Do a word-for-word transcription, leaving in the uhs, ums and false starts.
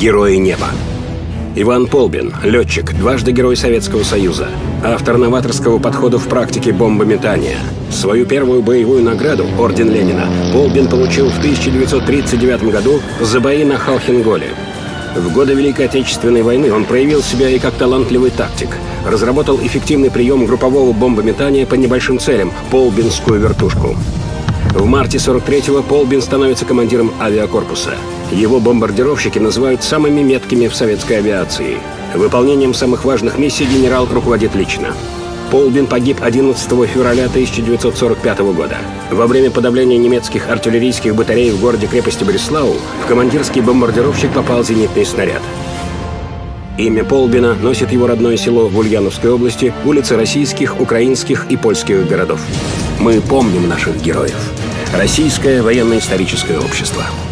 Герои неба. Иван Полбин, летчик, дважды Герой Советского Союза, автор новаторского подхода в практике бомбометания. Свою первую боевую награду, орден Ленина, Полбин получил в тысяча девятьсот тридцать девятом году за бои на Халхин-Голе. В годы Великой Отечественной войны он проявил себя и как талантливый тактик. Разработал эффективный прием группового бомбометания по небольшим целям – Полбинскую вертушку. В марте сорок третьего Полбин становится командиром авиакорпуса. Его бомбардировщики называют самыми меткими в советской авиации. Выполнением самых важных миссий генерал руководит лично. Полбин погиб одиннадцатого февраля тысяча девятьсот сорок пятого года. Во время подавления немецких артиллерийских батарей в городе-крепости Бреслау в командирский бомбардировщик попал зенитный снаряд. Имя Полбина носит его родное село в Ульяновской области, улицы российских, украинских и польских городов. Мы помним наших героев. Российское военно-историческое общество.